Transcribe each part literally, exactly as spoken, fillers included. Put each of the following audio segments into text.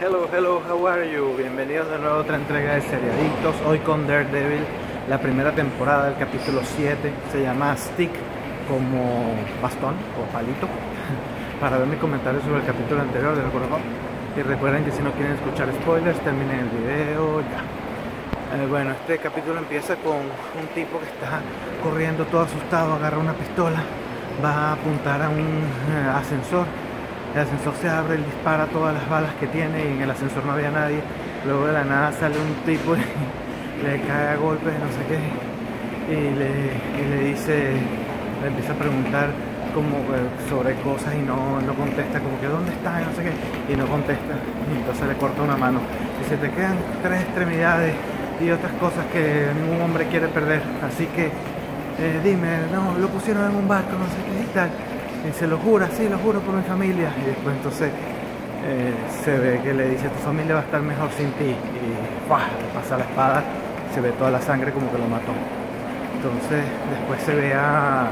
Hello, hello, how are you? Bienvenidos de nuevo a otra entrega de Seriadictos. Hoy con Daredevil, la primera temporada, el capítulo siete. Se llama Stick, como bastón o palito. Para ver mi comentario sobre el capítulo anterior, de acuerdo. Y recuerden que si no quieren escuchar spoilers, terminen el video ya. Eh, bueno, este capítulo empieza con un tipo que está corriendo todo asustado, agarra una pistola, va a apuntar a un eh, ascensor. El ascensor se abre, él dispara todas las balas que tiene y en el ascensor no había nadie. Luego de la nada sale un tipo y le cae a golpes, no sé qué, y le, y le dice, le empieza a preguntar como eh, sobre cosas y no, no contesta, como que ¿dónde está? Y no sé qué, y no contesta, y entonces le corta una mano. Dice, te quedan tres extremidades y otras cosas que ningún hombre quiere perder, así que eh, dime, no, lo pusieron en un barco, no sé qué y tal. Y se lo jura, sí, lo juro por mi familia. Y después entonces eh, se ve que le dice, tu familia va a estar mejor sin ti. Y ¡fua! Le pasa la espada, se ve toda la sangre como que lo mató. Entonces después se ve a,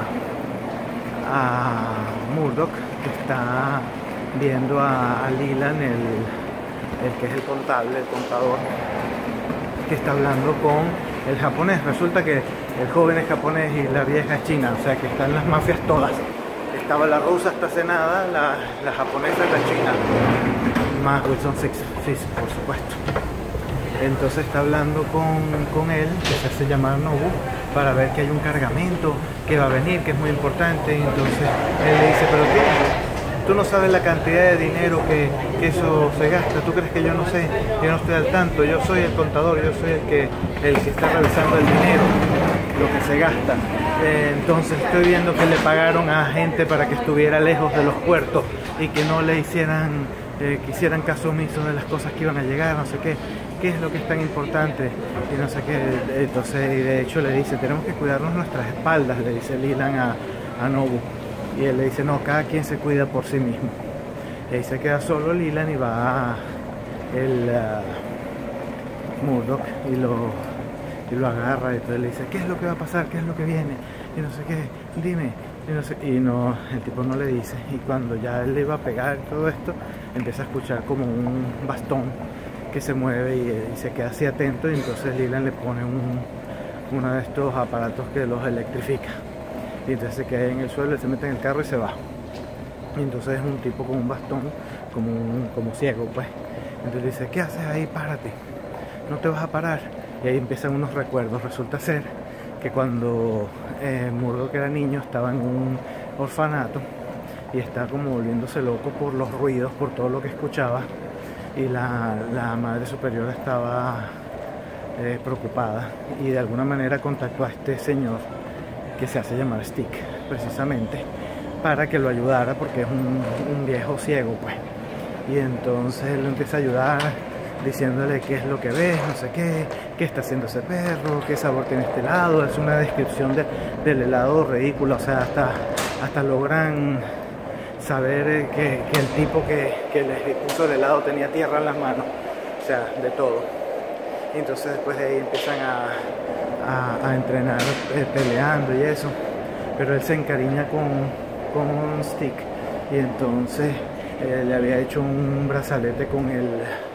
a Murdock, que está viendo a, a Leland, el, el que es el contable, el contador, que está hablando con el japonés. Resulta que el joven es japonés y la vieja es china, o sea que están las mafias todas. Estaba la rusa estacenada, la, la japonesa y la china, más Wilson Fisk, por supuesto. Entonces está hablando con, con él, que se hace llamar Nobu, para ver que hay un cargamento que va a venir, que es muy importante. Entonces él le dice, pero tú, tú no sabes la cantidad de dinero que, que eso se gasta, tú crees que yo no sé, yo no estoy al tanto, yo soy el contador, yo soy el que, el que está revisando el dinero, lo que se gasta. Eh, entonces estoy viendo que le pagaron a gente para que estuviera lejos de los puertos y que no le hicieran, eh, que hicieran caso omiso de las cosas que iban a llegar, no sé qué, qué es lo que es tan importante y no sé qué. Entonces, y de hecho le dice, tenemos que cuidarnos nuestras espaldas, le dice Leland a, a Nobu, y él le dice, no, cada quien se cuida por sí mismo. Y ahí se queda solo Leland y va el uh, Murdock y lo y lo agarra y entonces le dice, ¿qué es lo que va a pasar? ¿Qué es lo que viene? Y no sé qué, dime. Y, no sé, y no, el tipo no le dice. Y cuando ya él le iba a pegar todo esto, empieza a escuchar como un bastón que se mueve y, y se queda así atento. Y entonces Leland le pone un, uno de estos aparatos que los electrifica. Y entonces se queda en el suelo, se mete en el carro y se va. Y entonces es un tipo con un bastón, como, un, como ciego, pues. Entonces le dice, ¿qué haces ahí? Párate, no te vas a parar. Y ahí empiezan unos recuerdos. Resulta ser que cuando eh, Murdock era niño estaba en un orfanato y estaba como volviéndose loco por los ruidos, por todo lo que escuchaba, y la, la madre superior estaba eh, preocupada y de alguna manera contactó a este señor que se hace llamar Stick, precisamente para que lo ayudara, porque es un, un viejo ciego, pues. Y entonces él lo empieza a ayudar diciéndole qué es lo que ves, no sé qué, qué está haciendo ese perro, qué sabor tiene este helado. Es una descripción de, del helado ridícula, o sea, hasta, hasta logran saber que, que el tipo que, que les puso el helado tenía tierra en las manos, o sea, de todo. Y entonces después de ahí empiezan a, a, a entrenar eh, peleando y eso, pero él se encariña con, con Stick y entonces eh, le había hecho un brazalete con el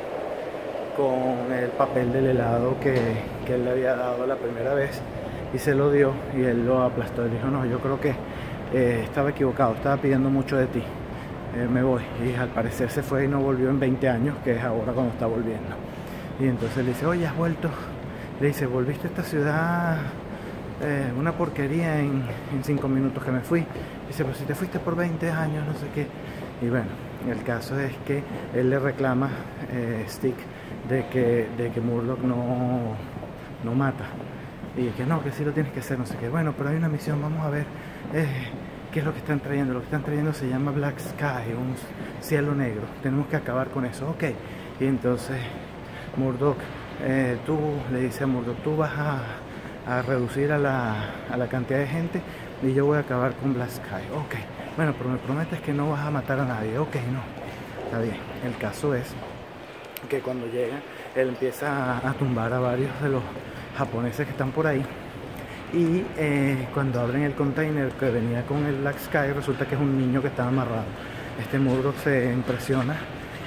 con el papel del helado que, que él le había dado la primera vez y se lo dio y él lo aplastó. Él dijo, no, yo creo que eh, estaba equivocado, estaba pidiendo mucho de ti, eh, me voy. Y al parecer se fue y no volvió en veinte años, que es ahora cuando está volviendo. Y entonces le dice, oye, has vuelto. Le dice, volviste a esta ciudad, eh, una porquería en, en cinco minutos que me fui. Dice, pero si te fuiste por veinte años, no sé qué. Y bueno, el caso es que él le reclama eh, Stick de que, de que Murdock no, no mata y que no, que sí lo tienes que hacer, no sé qué. Bueno, pero hay una misión, vamos a ver eh, qué es lo que están trayendo. Lo que están trayendo se llama Black Sky, un cielo negro, tenemos que acabar con eso, ok. Y entonces Murdock, eh, tú le dice a Murdock, tú vas a, a reducir a la, a la cantidad de gente y yo voy a acabar con Black Sky, ok. Bueno, pero me prometes que no vas a matar a nadie, ok, no, está bien. El caso es que cuando llega, él empieza a, a tumbar a varios de los japoneses que están por ahí y eh, cuando abren el container que venía con el Black Sky, resulta que es un niño que estaba amarrado. Este Murdock se impresiona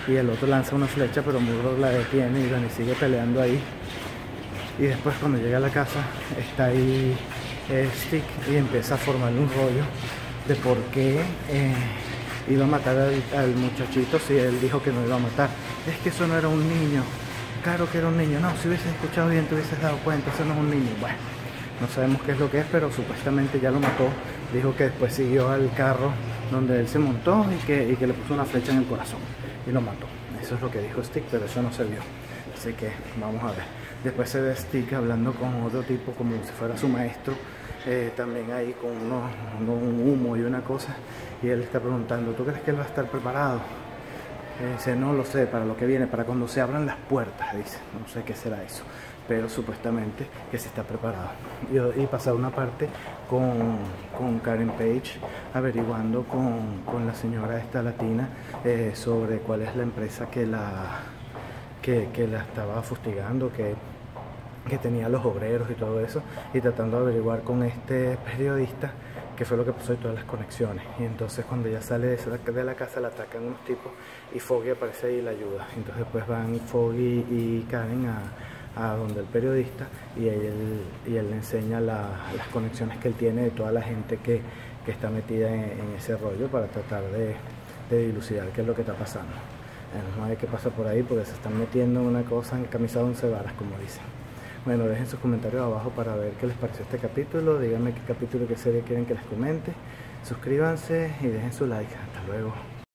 y el otro lanza una flecha, pero Murdoch la detiene y, bueno, y sigue peleando ahí. Y después cuando llega a la casa está ahí eh, Stick y empieza a formarle un rollo de por qué eh, iba a matar al, al muchachito si él dijo que no iba a matar. Es que eso no era un niño. Claro que era un niño. No, si hubieses escuchado bien te hubieses dado cuenta, eso no es un niño. Bueno, no sabemos qué es lo que es, pero supuestamente ya lo mató. Dijo que después siguió al carro donde él se montó y que, y que le puso una flecha en el corazón y lo mató. Eso es lo que dijo Stick, pero eso no se vio. Así que vamos a ver. Después se ve Stick hablando con otro tipo como si fuera su maestro, eh, también ahí con uno, un humo y una cosa, y él está preguntando, ¿tú crees que él va a estar preparado? Eh, dice, no lo sé, para lo que viene, para cuando se abran las puertas, dice, no sé qué será eso, pero supuestamente que se está preparado. Y, y pasa una parte con, con Karen Page averiguando con, con la señora esta latina eh, sobre cuál es la empresa que la... Que, que la estaba fustigando, que, que tenía los obreros y todo eso, y tratando de averiguar con este periodista qué fue lo que pasó y todas las conexiones. Y entonces cuando ella sale de la casa la atacan unos tipos y Foggy aparece ahí y la ayuda. Entonces después van Foggy y Karen a, a donde el periodista y él, y él le enseña la, las conexiones que él tiene de toda la gente que, que está metida en, en ese rollo para tratar de, de dilucidar qué es lo que está pasando. No hay que pasar por ahí porque se están metiendo en una cosa en camisa de once varas, como dicen. Bueno, dejen sus comentarios abajo para ver qué les pareció este capítulo. Díganme qué capítulo, qué serie quieren que les comente. Suscríbanse y dejen su like. Hasta luego.